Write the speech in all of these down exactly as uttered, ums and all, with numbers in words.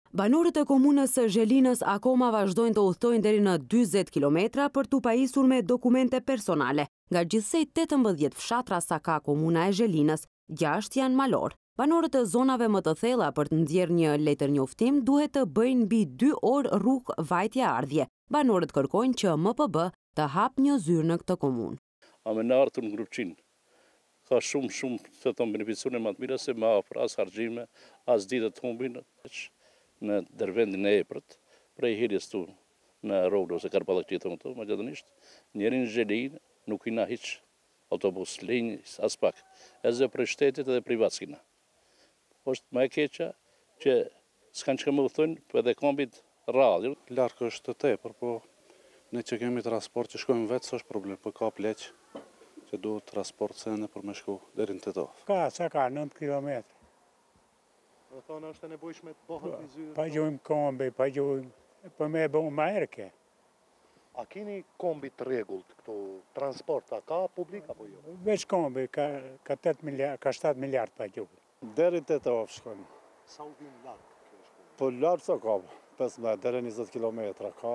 Banorët e komunës së Zhelinës akoma vazhdojnë të udhtojnë deri në dyzet kilometra për t'u pajisur me dokumente personale. Nga gjithsej tetëmbëdhjetë fshatra sa ka komuna e Zhelinës, gjashtë janë malor. Banorët e zonave më të thella për të nxjerrë një letër njoftim duhet të bëjnë mbi dy orë rrugë vajtje-ardhje. Banorët kërkojnë që M P B të hapë një zyrë në këtë komunë. A me në artur në grupçin, ka shumë shumë të të beneficione më të mira se ma afër as harxhime, as ditë të humbin në dërvendin e Eprët, prej hirjes tu në Rogë ose Karpallakçi thonë këtu, megjithatë, njëri në Zhelinë nuk i na hiç autobus linjë as pak, edhe për shtetit edhe privat s'kina. Është më e keqja që s'kan çka më thonë, po edhe kombit rrallë. Larg është të tepër, po ne që kemi transport që shkojmë vetë s'është problem, po ka pleq që duhet transport sene për me shku deri në Tetov. Ka, sa ka, nëntë kilometra. Në thonë është e nevojshme të bëhet një zyrë? Pa gjojmë kombi, pa gjojmë, për me e bëmë ma erke. A keni kombi të rregullt këto transport, a ka publik apo jo? Veç kombi, ka, ka, miliard, ka shtatë miliard pa gjojmë. Deri Tetov shkojmë. Sa u vim larg kjo shkollë? Po larg sa ka, pesëmbëdhjetë deri njëzet kilometra ka.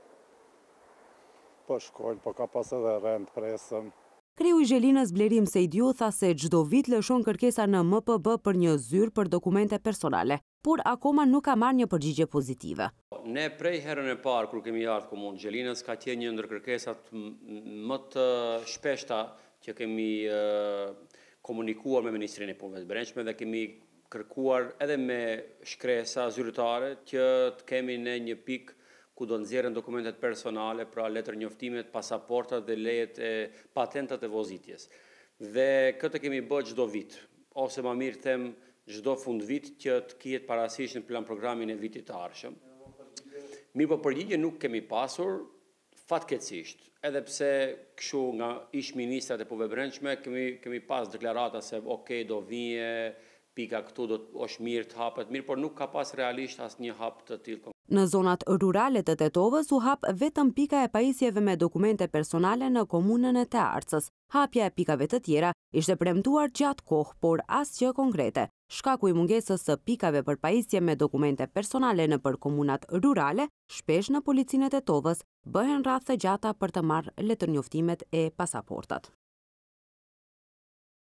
Po shkojnë, po ka pas edhe rend presëm. Kreu i Zhelinës Blerim Sejdiu tha se çdo vit lëshon kërkesa në M P B për një zyrë për dokumente personale, por akoma nuk ka marrë një përgjigje pozitive. Ne prej herën e parë kur kemi ardhur komunë Zhelinës ka qenë një ndër kërkesat më të shpeshta që kemi komunikuar me Ministrinë e Punëve të Brendshme dhe kemi kërkuar edhe me shkresa zyrtare që të kemi ne një pikë ku do nxjerren dokumentet personale, pra letër njoftimet, pasaportat dhe lejet e patentat e vozitjes. Dhe këtë kemi bërë çdo vit, ose më mirë them çdo fund vit që të kihet parasysh në plan programin e vitit të ardhshëm. Mirë, po përgjigje nuk kemi pasur, fatkeqësisht, edhe pse kështu nga ish ministrat e Punëve të Brendshme kemi kemi pas deklarata se ok, do vije pika këtu, do është mirë të hapet, mirë, por nuk ka pas realisht asnjë hap të tillë. Në zonat rurale të Tetovës u hap vetëm pika e pajisjeve me dokumente personale në komunën e Tearcës. Hapja e pikave të tjera ishte premtuar gjatë kohë, por asgjë konkrete. Shkaku i mungesës së pikave për pajisje me dokumente personale nëpër komunat rurale, shpesh në policinë e Tetovës bëhen rreth të gjata për të marrë letërnjoftimet e pasaportat.